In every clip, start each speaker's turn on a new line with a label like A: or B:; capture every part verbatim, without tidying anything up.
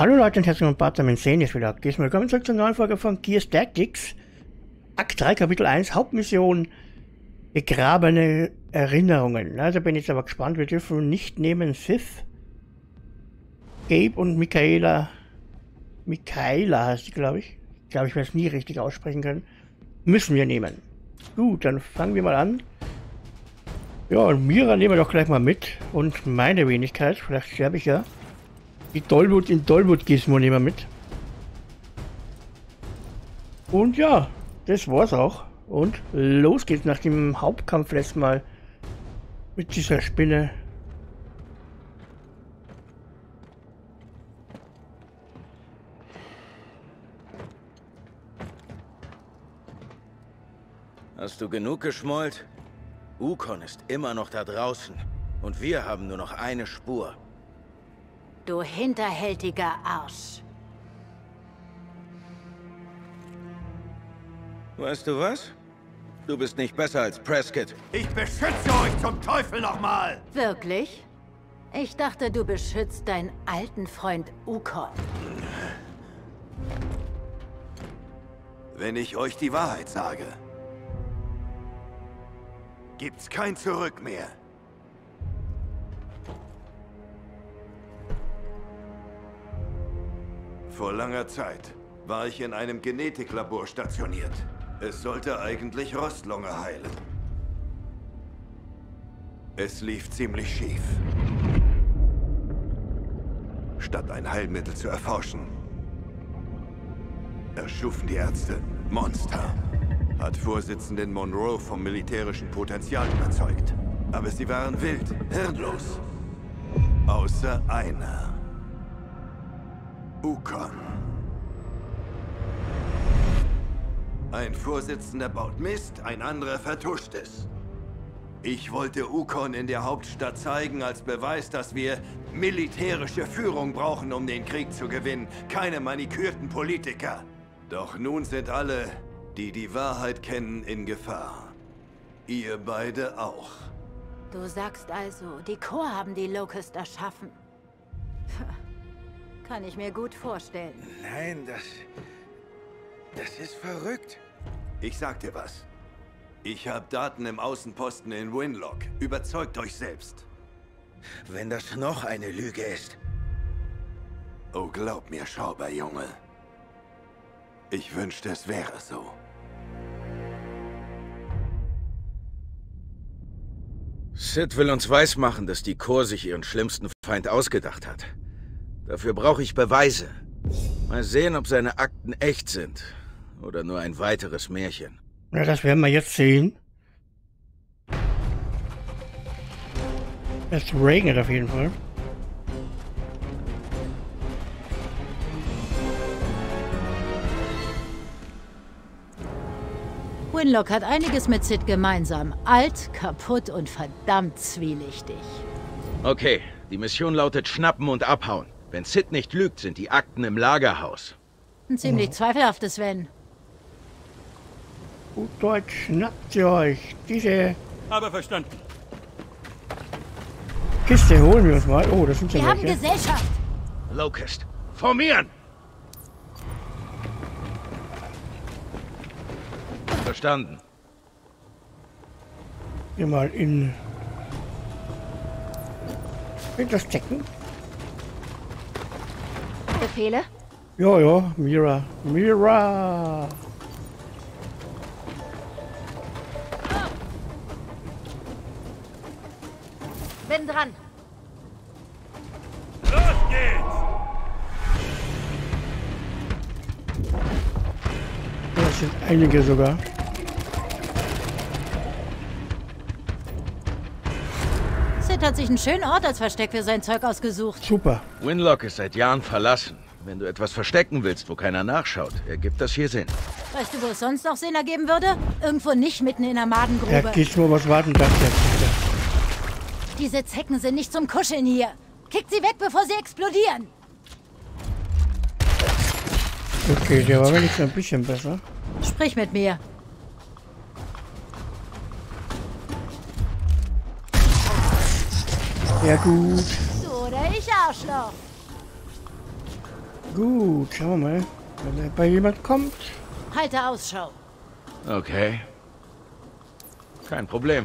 A: Hallo Leute und herzlich willkommen bei Insane ist wieder. Gehst mal willkommen zurück zur neuen Folge von Gears Tactics. Akt drei, Kapitel eins, Hauptmission Begrabene Erinnerungen. Also bin ich jetzt aber gespannt, wir dürfen nicht nehmen Sith, Gabe und Michaela. Michaela heißt die, glaube ich. Ich glaube, ich werde es nie richtig aussprechen können. Müssen wir nehmen. Gut, dann fangen wir mal an. Ja, und Mira nehmen wir doch gleich mal mit. Und meine Wenigkeit, vielleicht sterbe ich ja. Die Dolwood in Dolwood-Gizmo nehmen wir mit. Und ja, das war's auch. Und los geht's nach dem Hauptkampf letztes Mal mit dieser Spinne.
B: Hast du genug geschmollt? Ukon ist immer noch da draußen. Und wir haben nur noch eine Spur.
C: Du hinterhältiger Arsch.
B: Weißt du was? Du bist nicht besser als Prescott.
D: Ich beschütze euch zum Teufel nochmal!
C: Wirklich? Ich dachte, du beschützt deinen alten Freund Ukon.
D: Wenn ich euch die Wahrheit sage, gibt's kein Zurück mehr. Vor langer Zeit war ich in einem Genetiklabor stationiert. Es sollte eigentlich Rostlunge heilen. Es lief ziemlich schief. Statt ein Heilmittel zu erforschen, erschufen die Ärzte Monster. Hat Vorsitzenden Monroe vom militärischen Potenzial überzeugt. Aber sie waren wild, hirnlos. Außer einer. Ukon. Ein Vorsitzender baut Mist, ein anderer vertuscht es. Ich wollte Ukon in der Hauptstadt zeigen als Beweis, dass wir militärische Führung brauchen, um den Krieg zu gewinnen. Keine manikürten Politiker. Doch nun sind alle, die die Wahrheit kennen, in Gefahr. Ihr beide auch.
C: Du sagst also, die Corps haben die Locust erschaffen. Kann ich mir gut vorstellen.
B: Nein, das... Das ist verrückt.
D: Ich sag dir was. Ich habe Daten im Außenposten in Winlock. Überzeugt euch selbst.
B: Wenn das noch eine Lüge ist.
D: Oh, glaub mir, Schauberjunge. Ich wünschte, es wäre so.
B: Sid will uns weismachen, dass die Corps sich ihren schlimmsten Feind ausgedacht hat. Dafür brauche ich Beweise. Mal sehen, ob seine Akten echt sind. Oder nur ein weiteres Märchen.
A: Ja, das werden wir jetzt sehen. Es regnet auf jeden Fall.
C: Winlock hat einiges mit Sid gemeinsam. Alt, kaputt und verdammt zwielichtig.
B: Okay, die Mission lautet schnappen und abhauen. Wenn Sid nicht lügt, sind die Akten im Lagerhaus.
C: Ein ziemlich
A: Mhm.
C: zweifelhaftes Wenn.
A: Gut Deutsch, schnappt ihr euch diese
E: Aber verstanden.
A: Kiste, holen wir uns mal. Oh, das sind ja
C: Wir haben
A: welche.
C: Gesellschaft.
B: Locust, formieren! Verstanden.
A: Hier mal in... in das Decken.
C: Befehle?
A: Ja, ja, Mira. Mira!
C: Bin dran.
E: Los geht's!
A: Das sind einige sogar.
C: Sid hat sich einen schönen Ort als Versteck für sein Zeug ausgesucht.
A: Super.
B: Winlock ist seit Jahren verlassen. Wenn du etwas verstecken willst, wo keiner nachschaut, ergibt das hier Sinn.
C: Weißt du, wo es sonst noch Sinn ergeben würde? Irgendwo nicht mitten in der Madengrube.
A: Ja, Gizmo, was warten das jetzt?
C: Diese Zecken sind nicht zum Kuscheln hier. Kickt sie weg, bevor sie explodieren.
A: Okay, der war wenigstens ein bisschen besser.
C: Sprich mit mir.
A: Ja gut.
C: Du oder ich, Arschloch.
A: Gut, schauen wir mal, wenn da bei jemand kommt.
C: Halte Ausschau.
B: Okay. Kein Problem.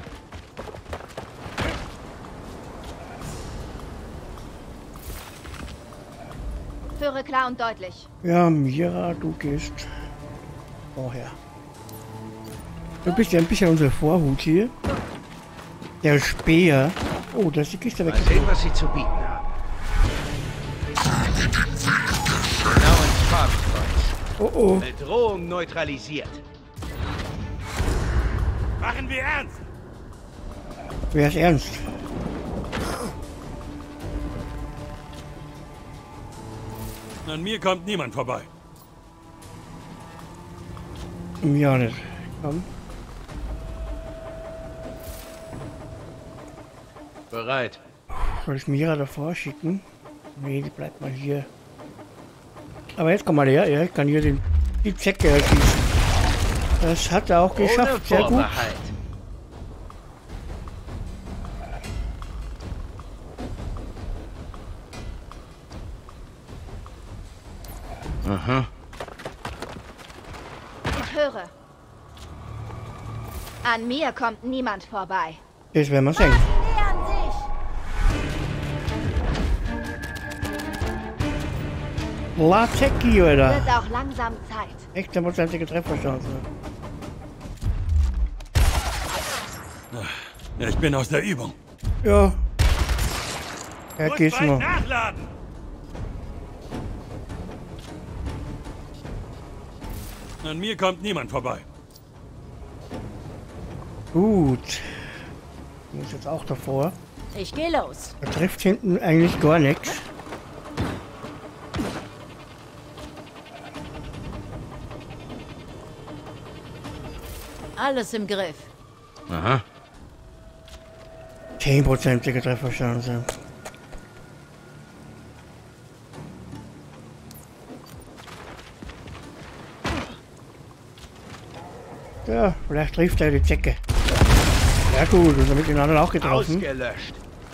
F: Höre klar und deutlich.
A: Ja, Mira, du gehst vorher. Du bist ja ein bisschen unsere Vorhut hier. Der Speer. Oh, da ist die Kiste weg.
B: Mal sehen, was sie zu bieten haben. Genau ins Fadenkreuz.
A: Oh oh.
B: Bedrohung neutralisiert.
E: Machen wir ernst!
A: Wer ist ernst?
E: An mir kommt niemand vorbei.
A: Ja, nicht. Komm.
B: Bereit.
A: Soll ich Mira davor schicken? Nee, die bleibt mal hier. Aber jetzt komm mal her, ja, ich kann hier den, die Zecke erschießen. Das hat er auch geschafft, sehr gut.
B: Aha.
F: Ich höre. An mir kommt niemand vorbei.
A: Das werden wir sehen.
C: Nähern sich!
A: Latecki, oder?
F: Wird auch langsam Zeit.
A: sechzehn-prozentige Trefferchance.
E: Ja, ich bin aus der Übung.
A: Ja. Ja,
E: Muss
A: geht's
E: bald
A: noch.
E: nachladen. An mir kommt niemand vorbei.
A: Gut. Ich muss jetzt auch davor.
C: Ich gehe los.
A: Er trifft hinten eigentlich gar nichts.
C: Alles im Griff.
B: Aha.
A: zehn-prozentige Trefferchance. Ja, vielleicht trifft er die Zecke. Ja gut, und damit den anderen auch getroffen.
B: Ausgelöscht.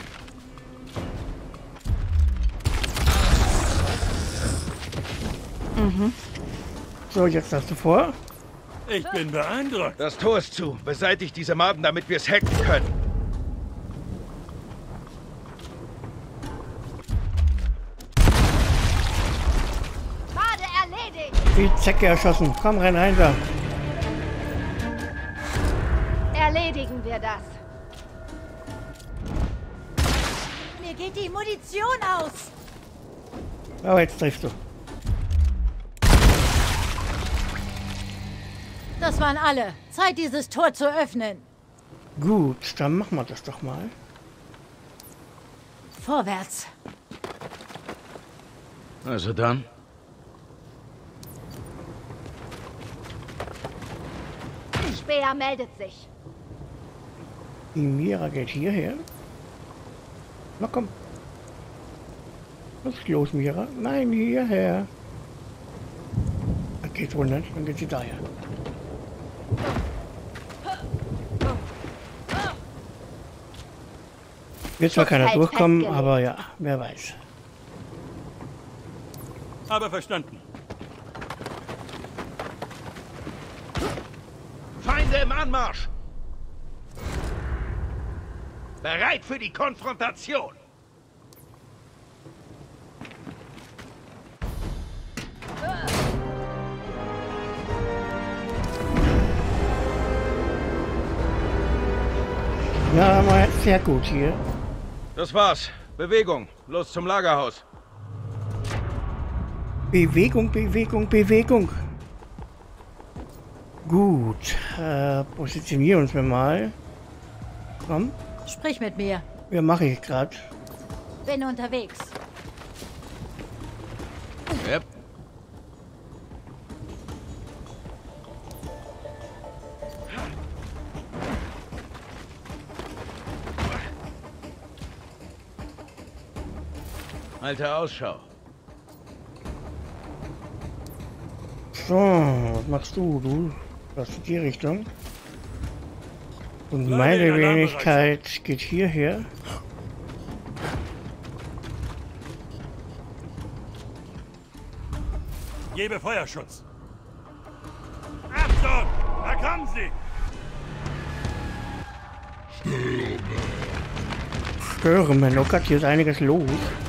A: So, jetzt hast du vor.
E: Ich bin beeindruckt.
B: Das Tor ist zu. Beseitigt diese Maden, damit wir es hacken können.
F: Made erledigt.
A: Die Zecke erschossen. Komm rein, rein da.
F: Erledigen wir das.
C: Mir geht die Munition aus.
A: Aber jetzt triffst du.
C: Das waren alle. Zeit, dieses Tor zu öffnen.
A: Gut, dann machen wir das doch mal.
C: Vorwärts.
B: Also dann.
F: Speer meldet sich.
A: Die Mira geht hierher. Na komm. Was ist los, Mira? Nein, hierher. Das geht wohl nicht, dann geht sie daher. Wird zwar keiner
F: Schutzfeld
A: durchkommen,
F: festgelegt.
A: aber ja, wer weiß.
E: Aber verstanden.
B: Feinde im Anmarsch! Bereit für die Konfrontation!
A: Ja, aber sehr gut hier.
B: Das war's. Bewegung. Los zum Lagerhaus.
A: Bewegung, Bewegung, Bewegung. Gut, äh, positionieren uns wir mal. Komm,
C: Sprich mit mir.
A: ja, mache ich gerade.
C: Bin unterwegs.
B: Yep. Halte Ausschau.
A: So, was machst du? Du das in die Richtung. Und
E: Bleib
A: meine
E: in Alarmbereich.
A: Wenigkeit geht hierher.
E: Gebe Feuerschutz. Achtung! Da kommen sie!
A: Stürmen. Oh Gott, hier ist einiges los.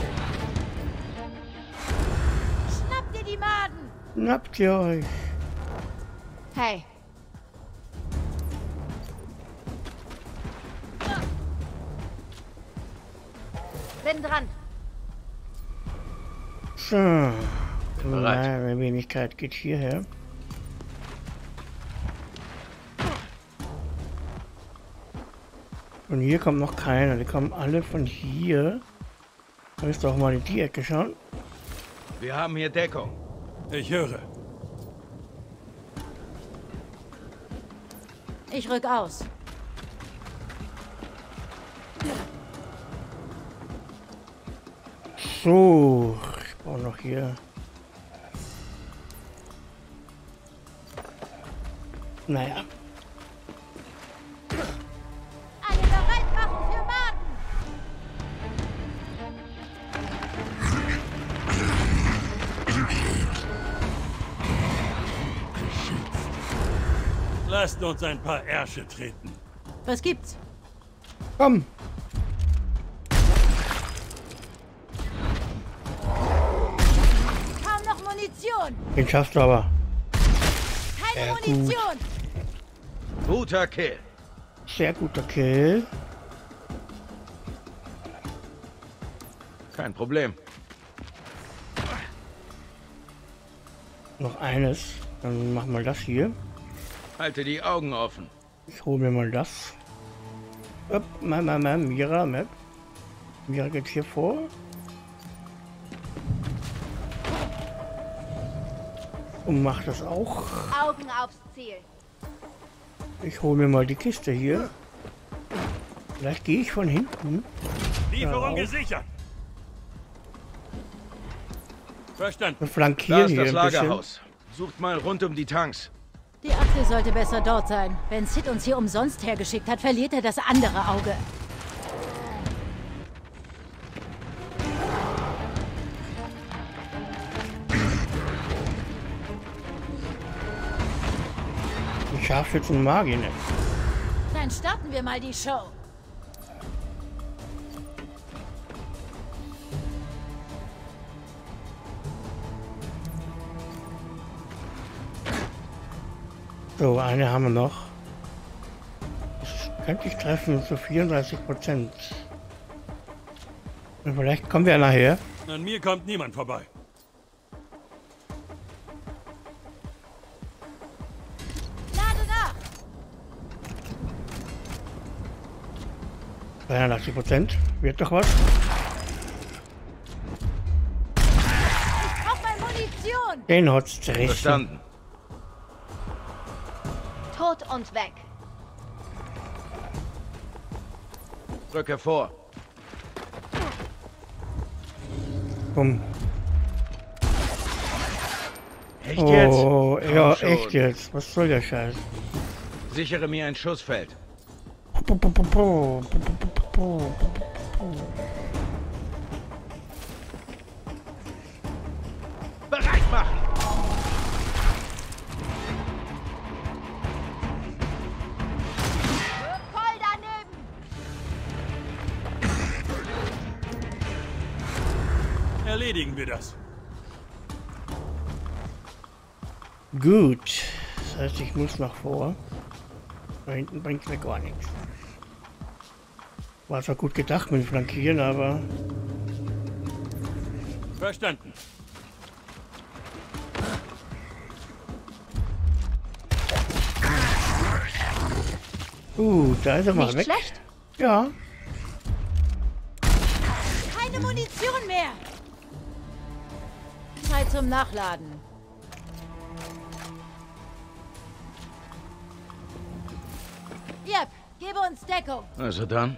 C: Schnapp dir die Maden!
A: Schnappt ihr euch.
F: Hey, bin dran.
A: So.
B: bereit.
A: Na, eine Wenigkeit geht hierher. Und hier kommt noch keiner. Die kommen alle von hier. Da müsst ihr auch mal in die Ecke schauen.
B: Wir haben hier Deckung.
E: Ich höre.
C: Ich rück aus.
A: So. Ich brauche noch hier. Naja.
C: Alle bereit machen für Maden!
E: Lasst uns ein paar Ärsche treten.
C: Was gibt's?
A: Komm.
C: Kaum noch Munition!
A: Den schaffst du aber.
C: Keine
A: Sehr gut.
C: Munition!
B: Guter Kill.
A: Sehr guter Kill.
B: Kein Problem.
A: Noch eines. Dann machen wir das hier.
B: Halte die Augen offen.
A: Ich hole mir mal das. Upp, ma, ma, ma, Mira, Map. Mira geht hier vor. Und macht das auch.
F: Augen aufs Ziel.
A: Ich hole mir mal die Kiste hier. Vielleicht gehe ich von hinten.
E: Lieferung
A: Ja.
E: gesichert. Verstanden.
A: Wir
B: Da
A: flankieren
B: ist
A: hier
B: das
A: ein bisschen.
B: Lagerhaus. Sucht mal rund um die Tanks.
C: Die Akte sollte besser dort sein. Wenn Sid uns hier umsonst hergeschickt hat, verliert er das andere Auge.
A: Die Scharfschützen mag ich nicht.
C: Dann starten wir mal die Show.
A: So, eine haben wir noch. Das könnte ich treffen zu vierunddreißig Prozent. Und vielleicht kommen wir nachher.
E: An mir kommt niemand vorbei.
C: Lade nach!
A: dreiundachtzig Prozent. Wird doch was.
C: Ich brauch mal Munition!
A: Den hat's zerrissen.
B: Verstanden.
F: Tot und weg.
B: Rücke vor.
A: Komm.
B: Echt jetzt?
A: Oh,
B: Komm
A: ja,
B: schon.
A: echt jetzt. Was soll der Scheiß?
B: Sichere mir ein Schussfeld. Bereit machen!
F: Voll daneben.
E: Erledigen wir das.
A: Gut. Das heißt, ich muss nach vor. Da hinten bringt mir gar nichts. War zwar gut gedacht mit dem Flankieren, aber
E: Verstanden.
A: uh, da ist er mal
F: Nicht
A: weg.
F: schlecht.
A: Ja,
C: Keine Munition mehr! Zeit zum Nachladen. Jep, gebe uns Deckung.
B: Also dann.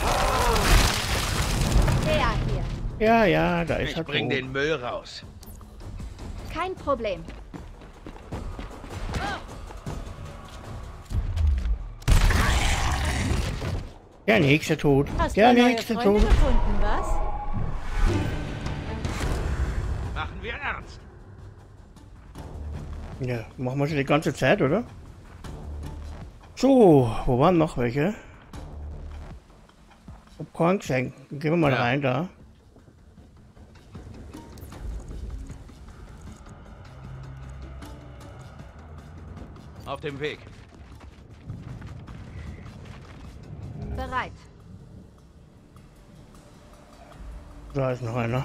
F: Der hier.
A: ja, ja, da ist
B: Ich
A: er
B: bring
A: tot.
B: den Müll raus.
F: Kein Problem.
A: Der nächste tot.
C: Hast
A: Der
C: du neue
A: nächste
C: Freunde
A: tot.
C: gefunden, was?
B: Machen wir ernst.
A: Ja, machen wir schon die ganze Zeit, oder? So, wo waren noch welche? Hab keinen gesehen. Dann gehen wir mal
B: Ja.
A: rein da.
B: Auf dem Weg.
F: Bereit.
A: Da ist noch einer.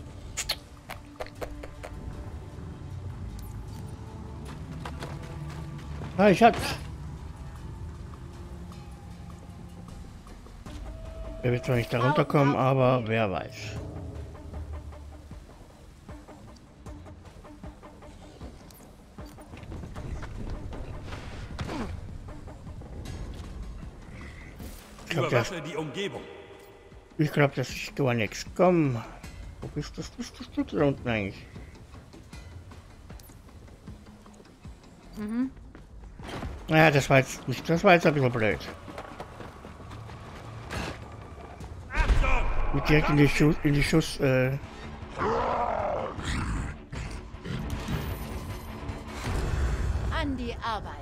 A: Ah, ich hab's. Er wird zwar nicht da runterkommen, aber wer weiß. Ich glaube, das,
E: Überwache die Umgebung.
A: ich glaub, das ist gar nichts. Komm. Wo bist du? Bist du, bist du da unten eigentlich? Mhm. Ja, das war jetzt nicht. Das war jetzt ein bisschen blöd.
E: Achtung!
A: Mit direkt in die Schuss, in die Schuss, äh.
C: An die Arbeit.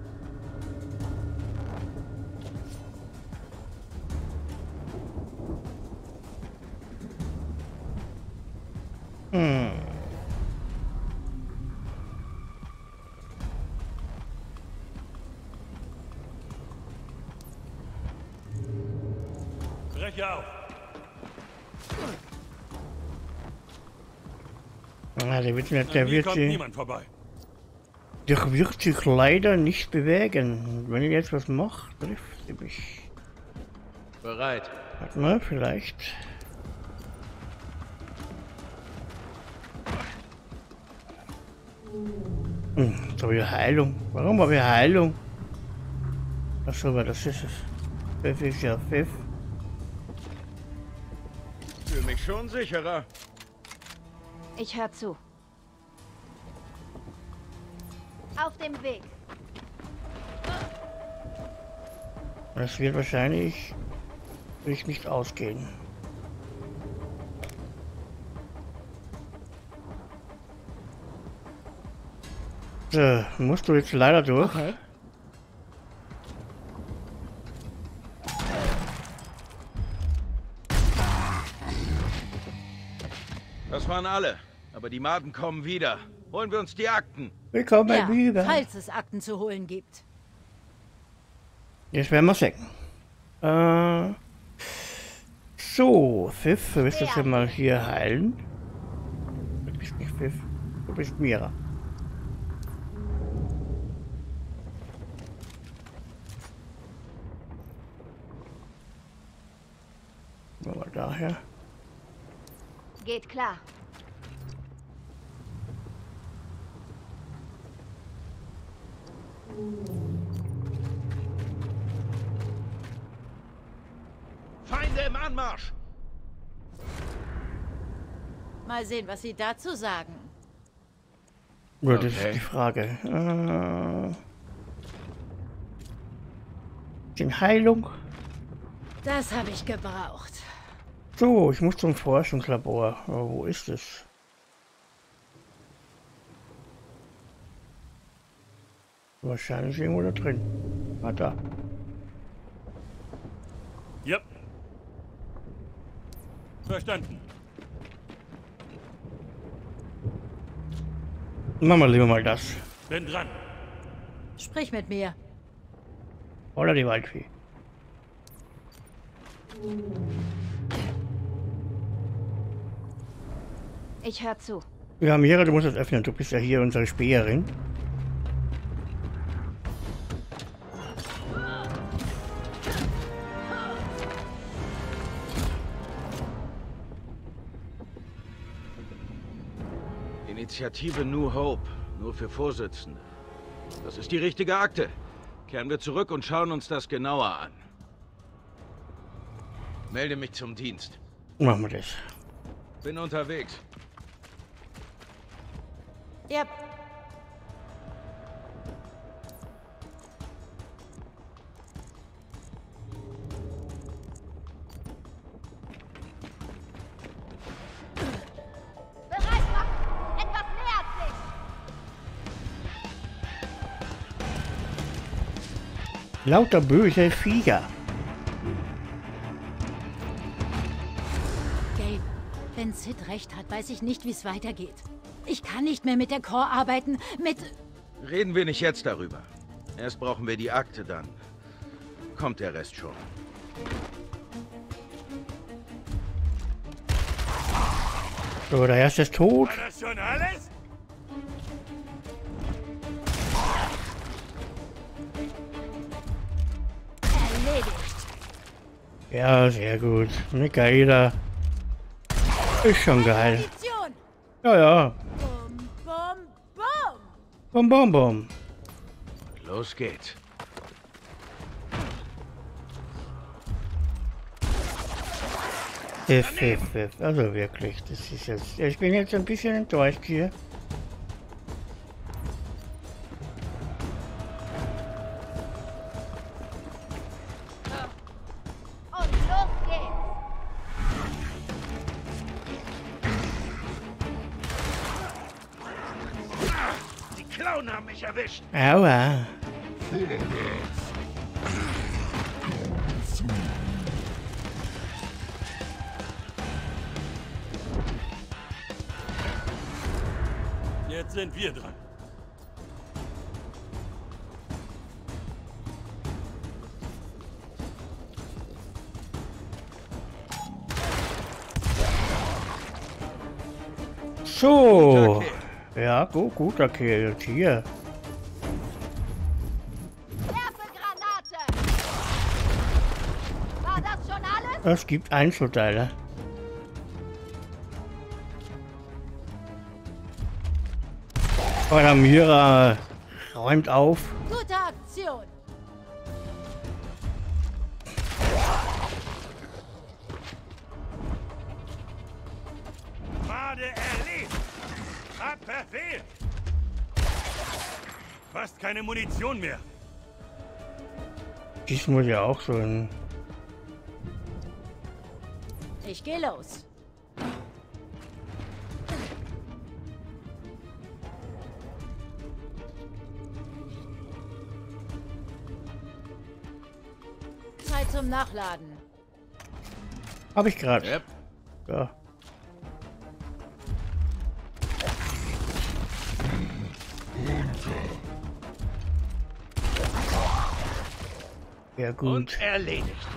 A: Hm.
E: Breche auf.
A: Ah, der wird, nicht, der
E: An mir
A: wird
E: kommt
A: sich,
E: niemand vorbei.
A: der wird sich leider nicht bewegen. Wenn ich jetzt was mache, trifft sie mich.
B: Bereit.
A: Warte mal, vielleicht. Hm, jetzt habe ich Heilung. Warum habe ich Heilung? Achso, aber das ist es. Pfiff ist ja Pfiff.
B: Fühl mich schon sicherer.
F: Ich höre zu. Auf dem Weg.
A: Das wird wahrscheinlich sich nicht ausgehen. So, musst du jetzt leider durch.
C: Okay.
B: Das waren alle. Aber die Maden kommen wieder. Holen wir uns die Akten.
A: Willkommen
C: Ja,
A: bei Büber.
C: falls es Akten zu holen gibt.
A: Jetzt werden wir sehen. Äh, so, Pfiff, willst du schon mal hier heilen? Du bist nicht Pfiff, du bist Mira. Machen wir daher.
F: Geht klar.
B: Feinde im Anmarsch.
C: Mal sehen, was Sie dazu sagen.
A: Ja, das
B: Okay.
A: ist die Frage. Äh, den Heilung.
C: Das habe ich gebraucht.
A: So, ich muss zum Forschungslabor. Aber wo ist es? Wahrscheinlich irgendwo da drin. Ah, da.
E: Ja. Verstanden.
A: Machen wir lieber mal das.
E: Bin dran.
C: Sprich mit mir.
A: Oder die Waldvieh.
F: Ich höre zu.
A: Ja, Mira, du musst das öffnen. Du bist ja hier unsere Späherin.
B: Initiative New Hope. Nur für Vorsitzende. Das ist die richtige Akte. Kehren wir zurück und schauen uns das genauer an. Melde mich zum Dienst.
A: Machen wir das.
B: Bin unterwegs.
C: Yep.
F: Bereit machen! Etwas nähert sich!
A: Lauter böse Viecher.
C: Gabe, wenn Sid recht hat, weiß ich nicht, wie es weitergeht. Ich kann nicht mehr mit der Core arbeiten, mit...
B: Reden wir nicht jetzt darüber. Erst brauchen wir die Akte, dann kommt der Rest schon.
A: So, der erste ist tot.
E: War das schon alles?
C: Erledigt.
A: Ja, sehr gut. Michaela. Ist schon geil.
C: Position.
A: Ja, ja.
C: Bum, bum, bum.
A: Bum, bum, bum.
B: Los geht's.
A: Pfiff, pfiff, pfiff. Also wirklich, das ist jetzt... Ich bin jetzt ein bisschen enttäuscht hier.
F: Und los geht's!
B: Die Clown haben mich erwischt.
A: Aua.
E: Jetzt sind wir dran.
A: So. Ja, gut, guter Kill. Jetzt hier.
F: Werfe Granate! War das schon alles?
A: Es gibt Einzelteile. Oder Mira räumt auf.
C: Gute Aktion.
E: Made erlebt. Hab verfehlt. Fast keine Munition mehr.
A: Dies muss ja auch so ein...
C: Ich gehe los. Zeit zum Nachladen.
A: Hab ich gerade.
B: Yep.
A: Ja. Ja gut.
B: Und erledigt.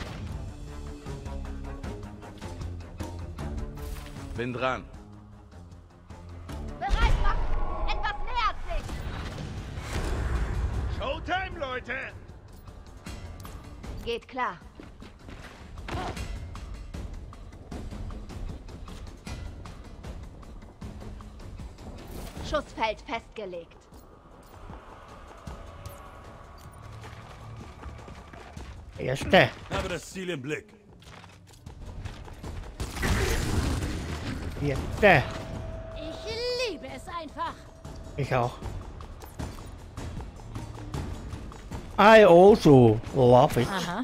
B: Bin dran.
F: Bereit machen! Etwas nähert sich!
B: Showtime, Leute!
F: Geht klar. Schussfeld festgelegt.
A: Erste.
E: Habe das Ziel im Blick.
A: Erste.
C: Ich liebe es einfach.
A: Ich auch. I also love it.
C: Aha.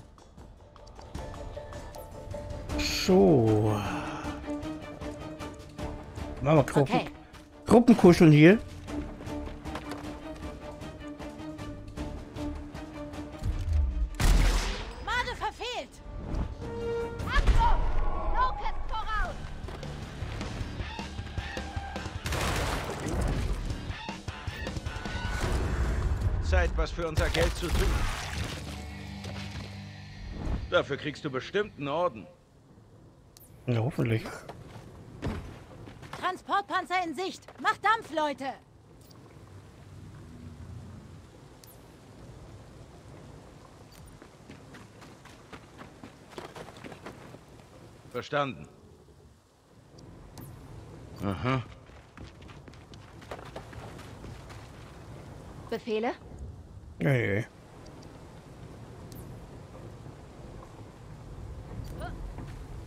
A: So. Machen wir Gruppen.
C: Okay.
A: Gruppenkuscheln hier.
C: Made verfehlt.
F: Achtung! Locust voraus!
B: Zeit, was für unser Geld zu tun. Dafür kriegst du bestimmt einen Orden.
A: Ja, hoffentlich.
C: Transportpanzer in Sicht. Macht Dampf, Leute.
B: Verstanden. Aha.
F: Befehle?
A: Nee.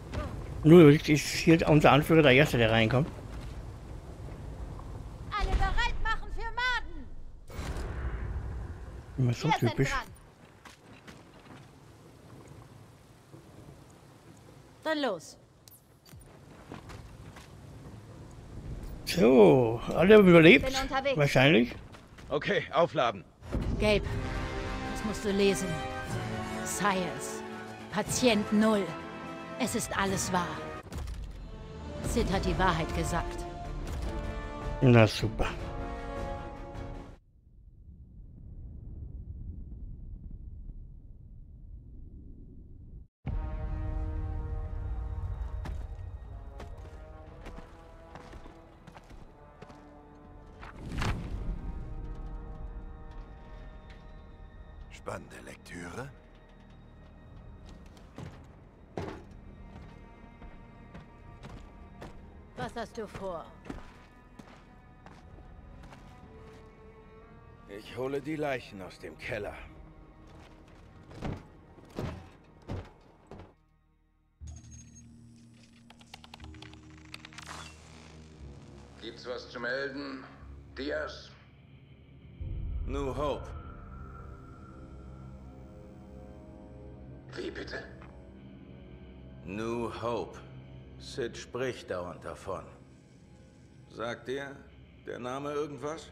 A: Nur ist hier unser Anführer der Erste, der reinkommt.
C: Alle bereit.
A: Immer so
F: Wir sind
A: typisch.
F: dran.
C: Dann los.
A: So, alle haben überlebt.
F: Bin unterwegs.
A: Wahrscheinlich.
B: Okay, aufladen.
C: Gabe, das musst du lesen. Science. Patient Null. Es ist alles wahr. Sid hat die Wahrheit gesagt.
A: Na super.
D: Spannende Lektüre.
C: Was hast du vor?
B: Ich hole die Leichen aus dem Keller.
G: Gibt's was zu melden? Diaz?
B: New Hope.
G: Wie bitte?
B: New Hope. Sid spricht dauernd davon. Sagt dir der Name irgendwas?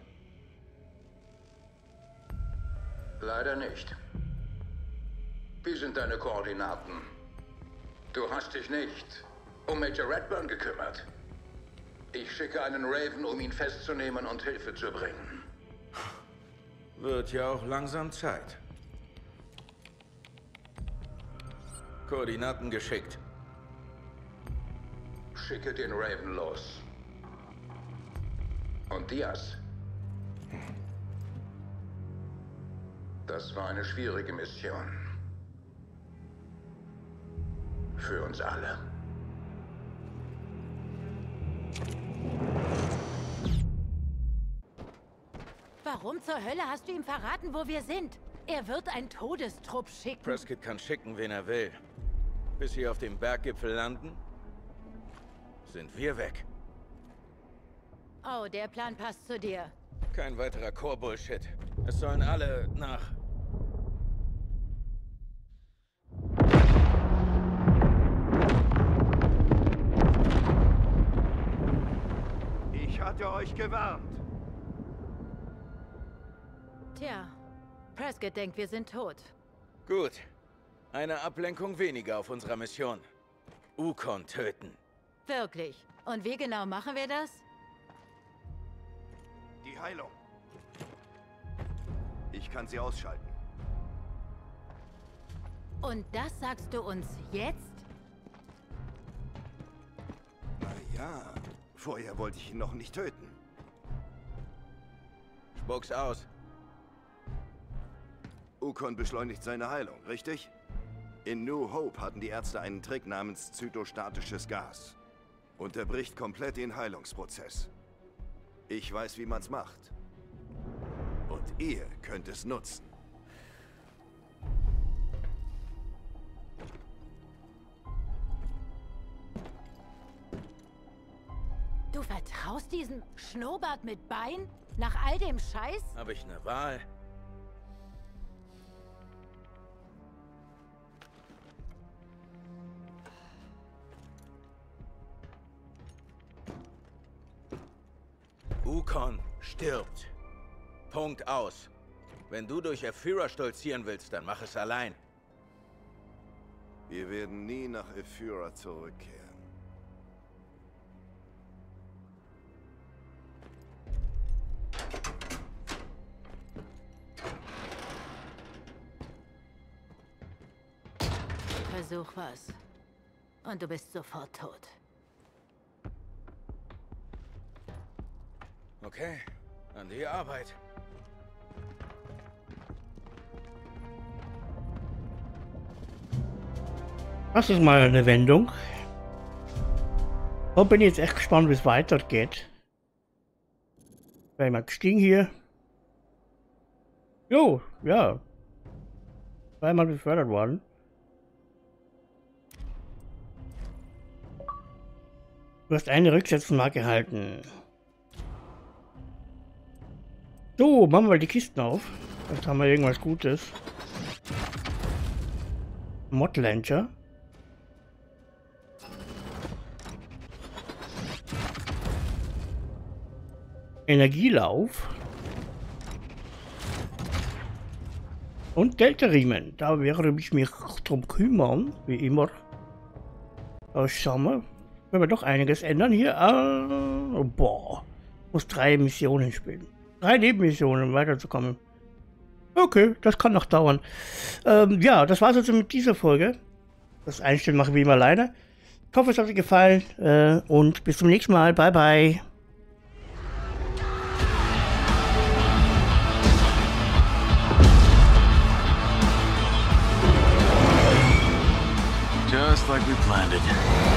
G: Leider nicht. Wie sind deine Koordinaten? Du hast dich nicht um Major Redburn gekümmert. Ich schicke einen Raven, um ihn festzunehmen und Hilfe zu bringen.
B: Wird ja auch langsam Zeit. Koordinaten geschickt.
G: Schicke den Raven los. Und Diaz? Das war eine schwierige Mission. Für uns alle.
C: Warum zur Hölle hast du ihm verraten, wo wir sind? Er wird einen Todestrupp schicken.
B: Prescott kann schicken, wen er will. Bis sie auf dem Berggipfel landen, sind wir weg.
C: Oh, der Plan passt zu dir.
B: Kein weiterer Core-Bullshit. Es sollen alle nach...
D: Ich hatte euch gewarnt.
C: Tja, Prescott denkt, wir sind tot.
B: Gut. Eine Ablenkung weniger auf unserer Mission. Ukon töten.
C: Wirklich. Und wie genau machen wir das?
D: Die Heilung. Ich kann sie ausschalten.
C: Und das sagst du uns jetzt?
D: Na ja, vorher wollte ich ihn noch nicht töten.
B: Spuck's aus.
D: Ukon beschleunigt seine Heilung, richtig? In New Hope hatten die Ärzte einen Trick namens zytostatisches Gas. Unterbricht komplett den Heilungsprozess. Ich weiß, wie man's macht. Und ihr könnt es nutzen.
C: Du vertraust diesem Schnurrbart mit Bein? Nach all dem Scheiß?
B: Habe ich eine Wahl? Ukon stirbt. Punkt aus. Wenn du durch Ephyra stolzieren willst, dann mach es allein.
D: Wir werden nie nach Ephyra zurückkehren.
C: Versuch was. Und du bist sofort tot.
B: Okay, an die Arbeit.
A: Das ist mal eine Wendung. Da bin ich jetzt echt gespannt, wie es weitergeht. Bin ich mal gestiegen hier. Jo, ja. Zweimal befördert worden. Du hast eine Rücksetzmarke erhalten. So, machen wir die Kisten auf. Jetzt haben wir irgendwas Gutes. Mod Launcher. Energielauf. Und Delta-Riemen. Da werde ich mich drum kümmern, wie immer. Aber schauen wir. Können wir doch einiges ändern hier. Ah, boah. Muss drei Missionen spielen. Drei Nebenmissionen, um weiterzukommen. Okay, das kann noch dauern. Ähm, ja, das war's also mit dieser Folge. Das Einstellen mache ich wie immer alleine. Ich hoffe, es hat euch gefallen. Äh, und bis zum nächsten Mal. Bye, bye.
H: Just like we planned it.